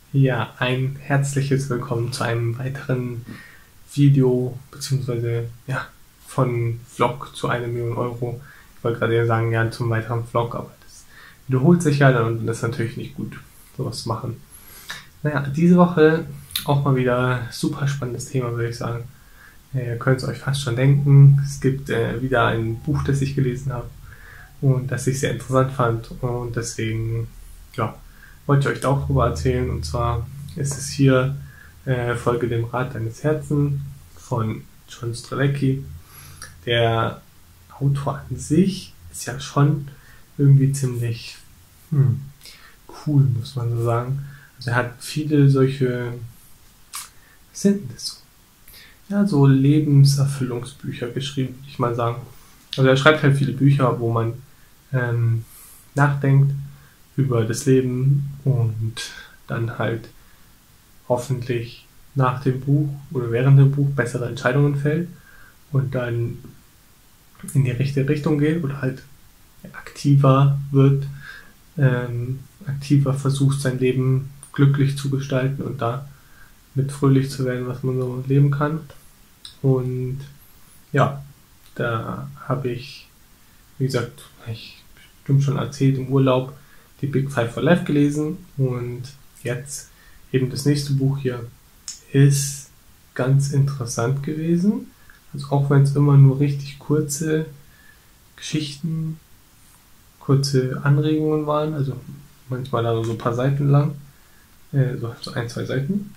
Ja, ein herzliches Willkommen zu einem weiteren Video, beziehungsweise ja, von Vlog zu 1 Million Euro. Ich wollte gerade sagen, ja, zum weiteren Vlog, aber das wiederholt sich ja dann und das ist natürlich nicht gut, sowas zu machen. Naja, diese Woche auch mal wieder super spannendes Thema, würde ich sagen. Ihr könnt es euch fast schon denken. Es gibt wieder ein Buch, das ich gelesen habe und das ich sehr interessant fand und deswegen, ja, wollte ich euch da auch drüber erzählen. Und zwar ist es hier Folge dem Rat deines Herzens von John Strzelecki. Der Autor an sich ist ja schon irgendwie ziemlich cool, muss man so sagen. Also er hat viele solche, was sind denn das so? Ja, so Lebenserfüllungsbücher geschrieben, würde ich mal sagen. Also er schreibt halt viele Bücher, wo man nachdenkt über das Leben und dann halt hoffentlich nach dem Buch oder während dem Buch bessere Entscheidungen fällt und dann in die richtige Richtung geht oder halt aktiver wird, aktiver versucht, sein Leben glücklich zu gestalten und da mit fröhlich zu werden, was man so leben kann. Und ja, da habe ich, wie gesagt, ich bestimmt schon erzählt, im Urlaub die Big Five for Life gelesen und jetzt eben das nächste Buch hier ist ganz interessant gewesen. Also auch wenn es immer nur richtig kurze Geschichten, kurze Anregungen waren, also manchmal dann so ein paar Seiten lang, so ein, zwei Seiten.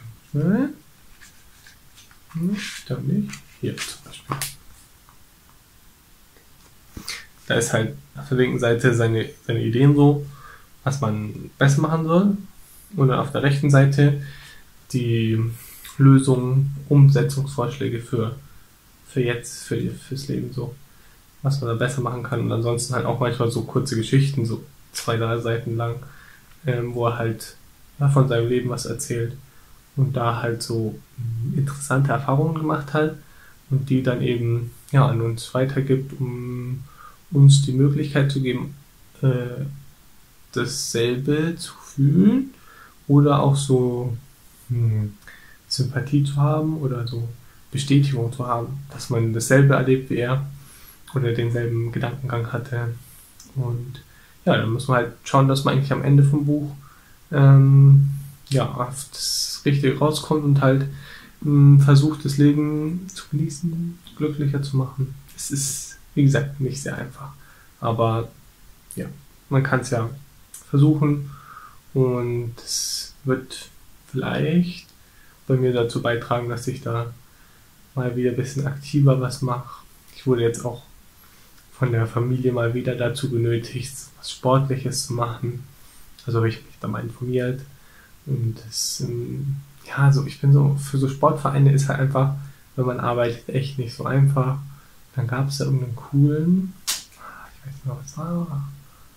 Da nicht. Hier zum Beispiel. Da ist halt auf der linken Seite seine Ideen so, was man besser machen soll. Und dann auf der rechten Seite die Lösungen, Umsetzungsvorschläge für jetzt, fürs Leben so, was man da besser machen kann. Und ansonsten halt auch manchmal so kurze Geschichten, so 2, 3 Seiten lang, wo er halt von seinem Leben was erzählt und da halt so interessante Erfahrungen gemacht hat und die dann eben ja, an uns weitergibt, um uns die Möglichkeit zu geben, dasselbe zu fühlen oder auch so Sympathie zu haben oder so Bestätigung zu haben, dass man dasselbe erlebt wie er oder denselben Gedankengang hatte. Und ja, dann muss man halt schauen, dass man eigentlich am Ende vom Buch ja, auf das Richtige rauskommt und halt versucht, das Leben zu genießen, glücklicher zu machen. Es ist, wie gesagt, nicht sehr einfach. Aber ja, man kann es ja versuchen und es wird vielleicht bei mir dazu beitragen, dass ich da mal wieder ein bisschen aktiver was mache. Ich wurde jetzt auch von der Familie mal wieder dazu genötigt, was Sportliches zu machen. Also habe ich mich da mal informiert. Und das, ja, also ich bin so, für so Sportvereine ist halt einfach, wenn man arbeitet, echt nicht so einfach. Dann gab es da irgendeinen coolen, ich weiß nicht mehr, was war,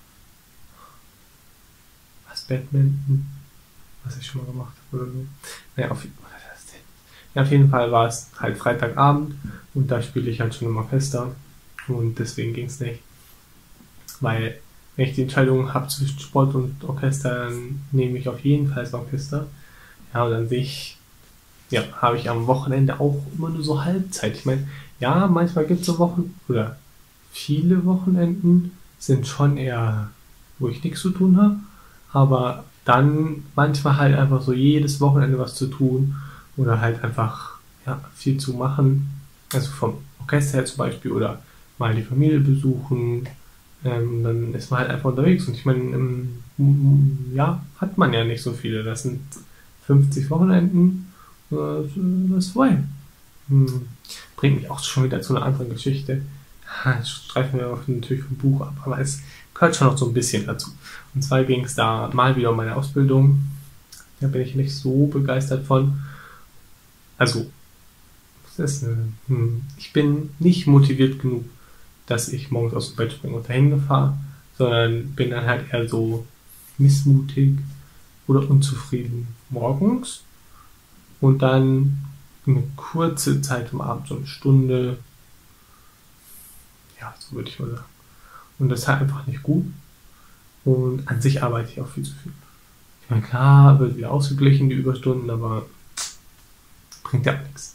was Badminton, was ich schon mal gemacht habe oder so. Naja, auf jeden Fall war es halt Freitagabend und da spiele ich halt schon im Orchester und deswegen ging es nicht. Weil, wenn ich die Entscheidung habe zwischen Sport und Orchester, dann nehme ich auf jeden Fall das Orchester. Ja, und an sich, ja, habe ich am Wochenende auch immer nur so Halbzeit. Ich meine, ja, manchmal gibt es so Wochen, oder viele Wochenenden sind schon eher, wo ich nichts zu tun habe, aber dann manchmal halt einfach so jedes Wochenende was zu tun oder halt einfach ja, viel zu machen. Also vom Orchester her zum Beispiel oder mal die Familie besuchen. Dann ist man halt einfach unterwegs. Und ich meine, im Jahr hat man ja nicht so viele. Das sind 50 Wochenenden. Das ist voll. Bringt mich auch schon wieder zu einer anderen Geschichte. Jetzt streifen wir natürlich vom Buch ab, aber es gehört schon noch so ein bisschen dazu. Und zwar ging es da mal wieder um meine Ausbildung. Da bin ich nicht so begeistert von. Also, ich bin nicht motiviert genug, dass ich morgens aus dem Bett springe und dahin fahre, sondern bin dann halt eher so missmutig oder unzufrieden morgens und dann eine kurze Zeit am Abend, so eine Stunde, ja, so würde ich mal sagen. Und das ist halt einfach nicht gut und an sich arbeite ich auch viel zu viel. meine, klar, wird wieder ausgeglichen, die Überstunden, aber bringt ja auch nichts.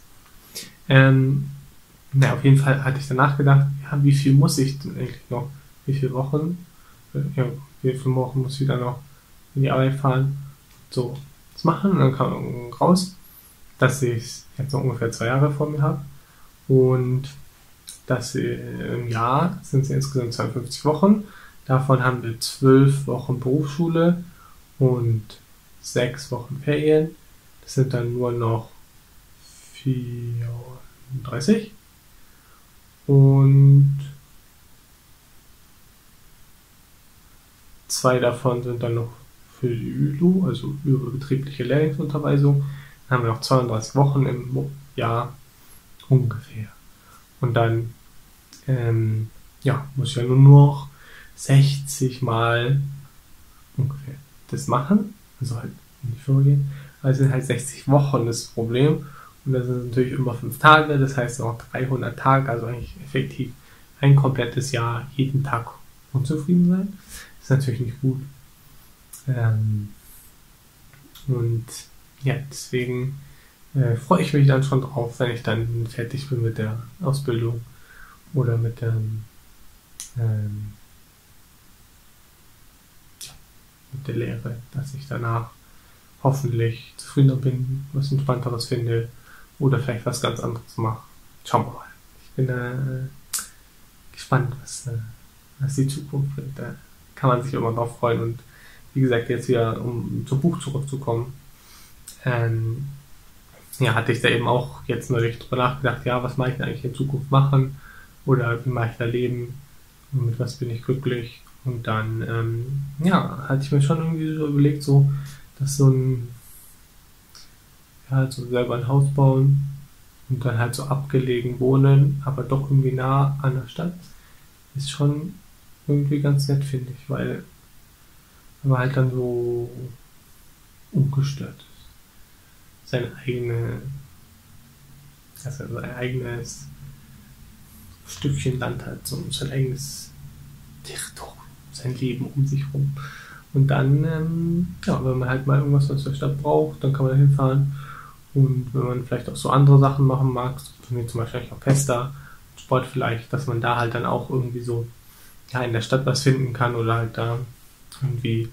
Auf jeden Fall hatte ich danach gedacht, ja, wie viel muss ich denn eigentlich noch? Wie viele Wochen? Wie viele Wochen muss ich dann noch in die Arbeit fahren? So, das machen. Und dann kam raus, dass ich jetzt noch ungefähr 2 Jahre vor mir habe. Und dass im Jahr sind es insgesamt 52 Wochen. Davon haben wir 12 Wochen Berufsschule und 6 Wochen Ferien. Das sind dann nur noch 34. Und 2 davon sind dann noch für die ÜLU, also überbetriebliche Lehrlingsunterweisung. Dann haben wir noch 32 Wochen im Jahr ungefähr. Und dann muss ich ja nur noch 60 Mal ungefähr das machen. Also halt in die Firma gehen. Also sind halt 60 Wochen das Problem. Und das sind natürlich immer 5 Tage, das heißt auch 300 Tage, also eigentlich effektiv ein komplettes Jahr, jeden Tag unzufrieden sein. Das ist natürlich nicht gut. Und ja, deswegen freue ich mich dann schon drauf, wenn ich dann fertig bin mit der Ausbildung oder mit der Lehre, dass ich danach hoffentlich zufriedener bin, was Entspannteres finde oder vielleicht was ganz anderes mache. Schauen wir mal. Ich bin gespannt, was die Zukunft bringt. Da kann man sich immer drauf freuen. Und wie gesagt, jetzt wieder, um zum Buch zurückzukommen, hatte ich da eben auch jetzt neulich drüber nachgedacht, ja, was mache ich denn eigentlich in Zukunft machen oder wie mache ich da leben und mit was bin ich glücklich. Und dann, hatte ich mir schon irgendwie so überlegt, so, dass so selber ein Haus bauen und dann halt so abgelegen wohnen, aber doch irgendwie nah an der Stadt, ist schon irgendwie ganz nett, finde ich, weil man halt dann so ungestört ist. Sein eigenes Stückchen Land hat, so sein eigenes Territorium, sein Leben um sich rum. Und dann, wenn man halt mal irgendwas aus der Stadt braucht, dann kann man da hinfahren. Und wenn man vielleicht auch so andere Sachen machen mag, so wie zum Beispiel Orchester, Sport vielleicht, dass man da halt dann auch irgendwie so in der Stadt was finden kann oder halt da irgendwie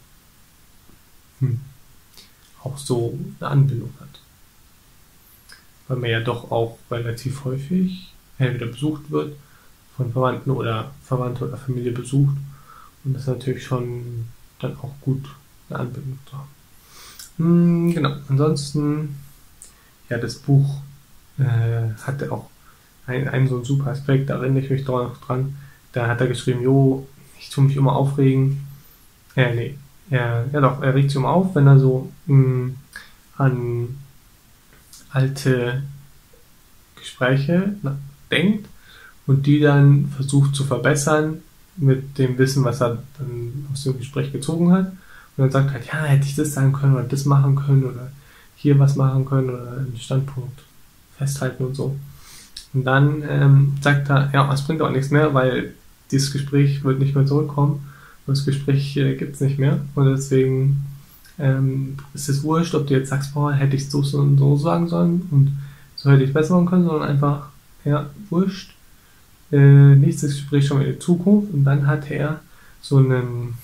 auch so eine Anbindung hat. Weil man ja doch auch relativ häufig entweder besucht wird, von Verwandten oder Verwandte oder Familie besucht. Und das ist natürlich schon dann auch gut, eine Anbindung zu haben. Genau, ansonsten, ja, das Buch hatte auch einen so einen super Aspekt, da erinnere ich mich doch noch dran. Da hat er geschrieben, ich tue mich immer aufregen. Er regt sich immer auf, wenn er so an alte Gespräche denkt und die dann versucht zu verbessern mit dem Wissen, was er dann aus dem Gespräch gezogen hat. Und dann sagt halt, ja, hätte ich das sagen können oder das machen können oder hier was machen können oder einen Standpunkt festhalten und so. Und dann sagt er, ja, es bringt auch nichts mehr, weil dieses Gespräch wird nicht mehr zurückkommen. Und das Gespräch gibt es nicht mehr. Und deswegen ist es wurscht, ob du jetzt sagst, boah, hätte ich es so und so sagen sollen und so hätte ich es besser machen können, sondern einfach, ja, wurscht. Nächstes Gespräch schon in die Zukunft. Und dann hat er so einen,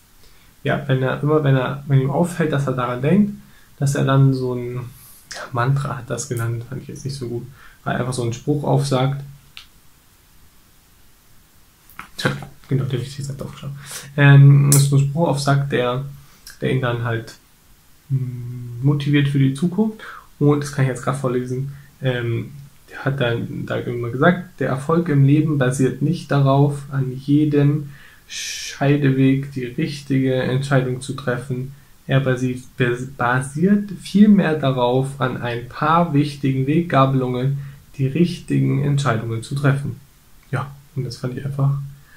wenn ihm auffällt, dass er daran denkt, dass er dann so ein Mantra hat das genannt, fand ich jetzt nicht so gut, weil er einfach so einen Spruch aufsagt. Genau, den ich jetzt aufgeschrieben. Das ist so ein Spruch aufsagt, der ihn dann halt motiviert für die Zukunft. Und das kann ich jetzt gerade vorlesen. Der hat dann da immer gesagt, der Erfolg im Leben basiert nicht darauf, an jedem Scheideweg die richtige Entscheidung zu treffen. Er basiert vielmehr darauf, an ein paar wichtigen Weggabelungen die richtigen Entscheidungen zu treffen. Ja, und das fand ich einfach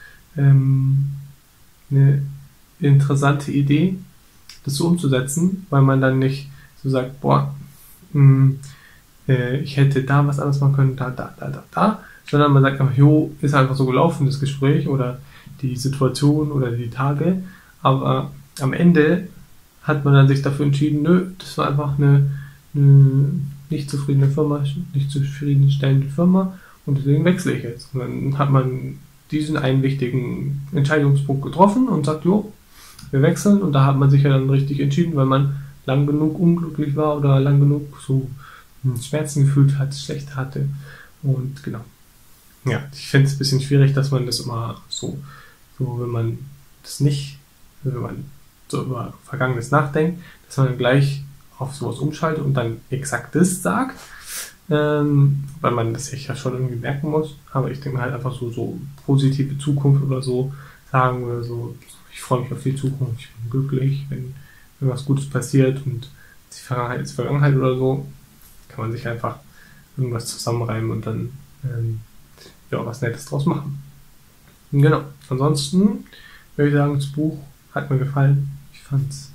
eine interessante Idee, das so umzusetzen, weil man dann nicht so sagt, boah, ich hätte da was anderes machen können, da, sondern man sagt einfach, ist einfach so gelaufen, das Gespräch oder die Situation oder die Tage, aber am Ende hat man dann sich dafür entschieden, nö, das war einfach eine nicht zufriedene Firma, nicht zufriedenstellende Firma und deswegen wechsle ich jetzt. Und dann hat man diesen einen wichtigen Entscheidungspunkt getroffen und sagt, jo, wir wechseln, und da hat man sich ja dann richtig entschieden, weil man lang genug unglücklich war oder lang genug so Schmerzen gefühlt hat, schlecht hatte. Und genau. Ja, ich finde es ein bisschen schwierig, dass man das immer so wenn man das nicht, wenn man so über Vergangenes nachdenkt, dass man dann gleich auf sowas umschaltet und dann exakt das sagt, weil man das sich ja schon irgendwie merken muss. Aber ich denke halt einfach so positive Zukunft oder so sagen oder so, ich freue mich auf die Zukunft, ich bin glücklich, wenn was Gutes passiert, und die Vergangenheit ist Vergangenheit oder so, kann man sich einfach irgendwas zusammenreimen und dann was Nettes draus machen. Genau. Ansonsten würde ich sagen, das Buch hat mir gefallen. Ich fand es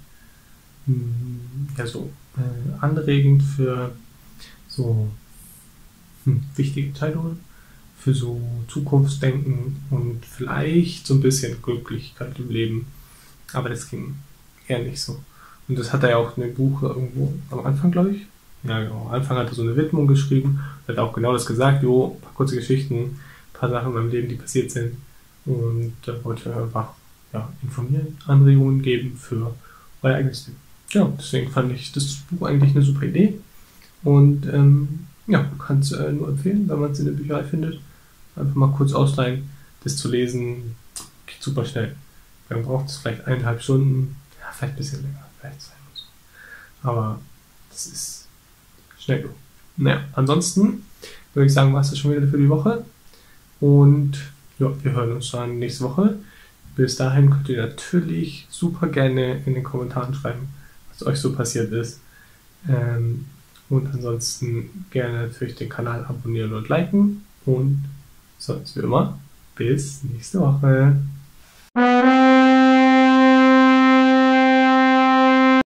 anregend für so wichtige Entscheidungen, für so Zukunftsdenken und vielleicht so ein bisschen Glücklichkeit im Leben. Aber das ging eher nicht so. Und das hat er ja auch in dem Buch irgendwo am Anfang, glaube ich. Ja, genau. Am Anfang hat er so eine Widmung geschrieben. Er hat auch genau das gesagt, ein paar kurze Geschichten, ein paar Sachen in meinem Leben, die passiert sind. Und da wollte ich einfach informieren, Anregungen geben für euer eigenes Leben. Ja, deswegen fand ich das Buch eigentlich eine super Idee. Und kann es nur empfehlen, wenn man es in der Bücherei findet. Einfach mal kurz ausleihen, das zu lesen, geht super schnell. Man braucht es vielleicht 1,5 Stunden, vielleicht ein bisschen länger, vielleicht 2 oder so. Aber das ist schnell durch. Naja, ansonsten würde ich sagen, war es das schon wieder für die Woche. Und wir hören uns dann nächste Woche. Bis dahin könnt ihr natürlich super gerne in den Kommentaren schreiben, was euch so passiert ist. Und ansonsten gerne natürlich den Kanal abonnieren und liken. Und sonst wie immer, bis nächste Woche.